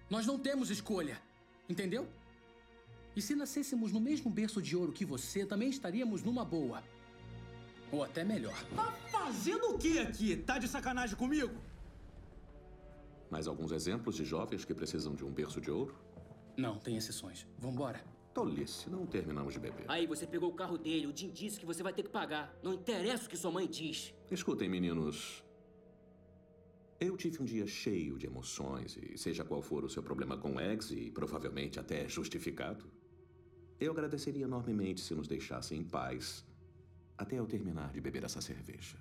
Nós não temos escolha. Entendeu? E se nascêssemos no mesmo berço de ouro que você, também estaríamos numa boa. Ou até melhor. Tá fazendo o que aqui? Tá de sacanagem comigo? Mais alguns exemplos de jovens que precisam de um berço de ouro? Não, tem exceções. Vambora. Tolice, não terminamos de beber. Aí você pegou o carro dele, o Jim disse que você vai ter que pagar. Não interessa o que sua mãe diz. Escutem, meninos. Eu tive um dia cheio de emoções e seja qual for o seu problema com Eggs, e provavelmente até justificado, eu agradeceria enormemente se nos deixassem em paz até eu terminar de beber essa cerveja.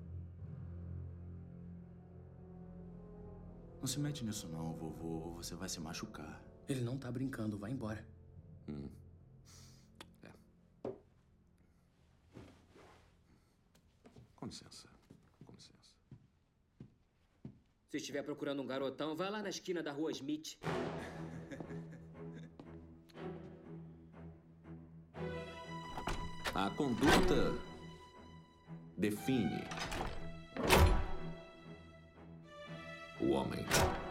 Não se mete nisso não, vovô, ou você vai se machucar. Ele não tá brincando, vai embora. Com licença. Com licença. Se estiver procurando um garotão, vai lá na esquina da rua Smith. A conduta define o homem.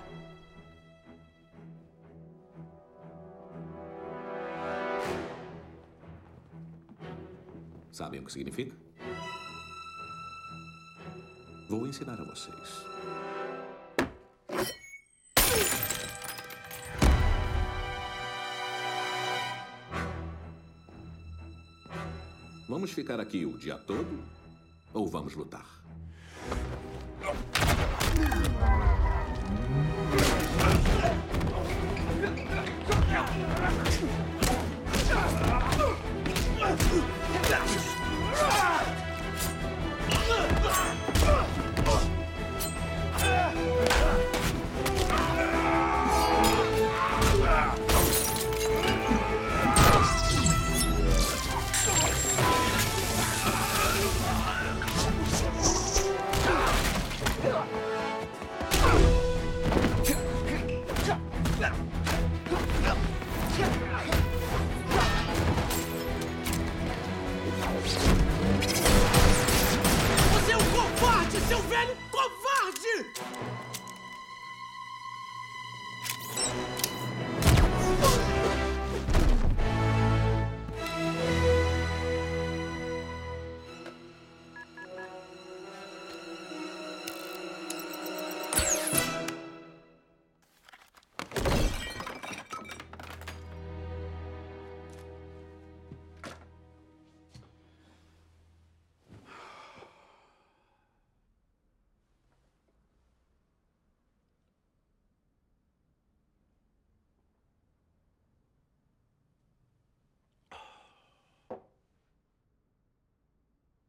Sabem o que significa? Vou ensinar a vocês. Vamos ficar aqui o dia todo ou vamos lutar?